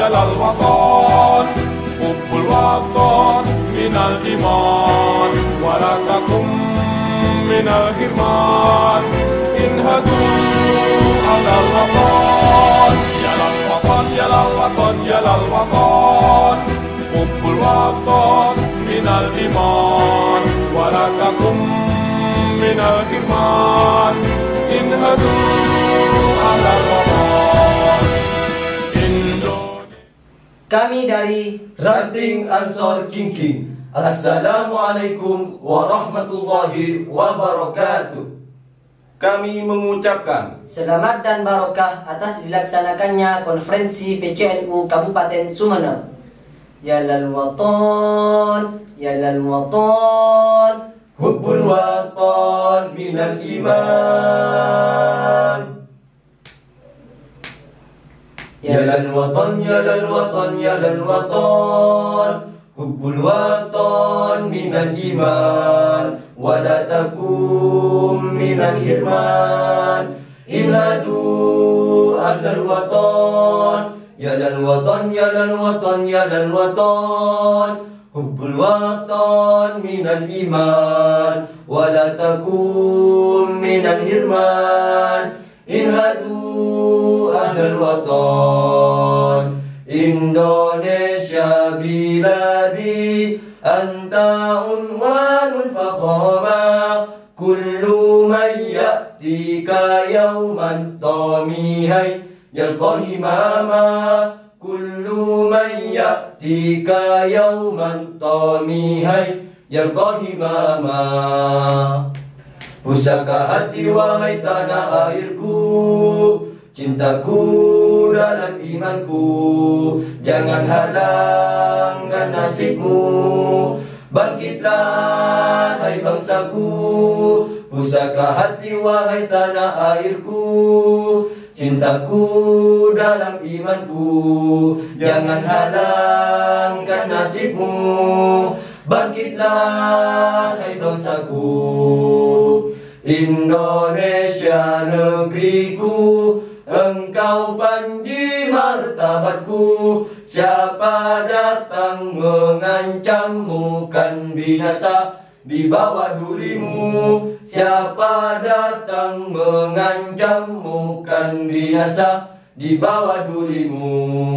الوطن حب الوطن من الإيمان ولا تكن من الحرمان انهضوا على الوطن يا للوطن يا للوطن يا للوطن حب الوطن من الإيمان ولا تكن من الحرمان انهضوا على الوطن. Kami dari Ranting Ansor Kingking. Assalamualaikum warahmatullahi wabarakatuh. Kami mengucapkan selamat dan barokah atas dilaksanakannya konferensi PCNU Kabupaten Sumeneb. Ya lal watan, ya lal watan, Hubbul watan minal iman. Ya lal watan, ya lal watan, ya lal watan, hubbul watan minal iman, wa la takum minal hirman. Inhadu ahlal watan, ya lal watan, ya lal watan, ya lal watan, hubbul watan minal iman, wa la takum minal hirman. Inhadu ahlal watan. Indonesia biladi anta unwanul fakhama, kullu man ya'tika yawman tamihai yalqa himama, kullu man ya'tika yawman tamihai yalqa himama. Pusaka hati wahai tanah airku, cintaku dalam imanku, jangan halangkan nasibmu. Bangkitlah hai bangsaku, pusaka hati wahai tanah airku, cintaku dalam imanku, jangan halangkan nasibmu. Bangkitlah hai bangsaku. Indonesia negeriku, engkau panji martabatku. Siapa datang mengancammu kan binasa di bawah durimu. Siapa datang mengancammu kan binasa di bawah durimu.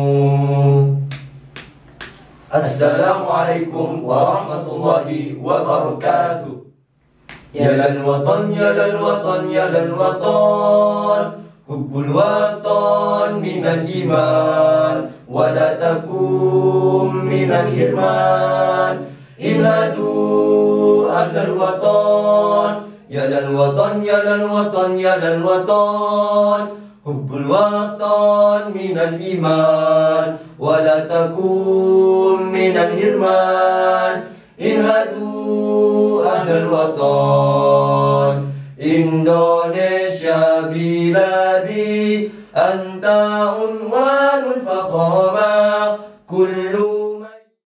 Assalamualaikum warahmatullahi wabarakatuh. Ya lal watan, ya lal watan, ya lal watan, hubbul watan minal iman, wa la takum minal hirman. Inhadu ahlal watan, ya lal watan, ya lal watan, ya lal watan, hubbul watan minal iman, wa la takum minal hirman. Inhadu ahlal watan. Indonesia biladi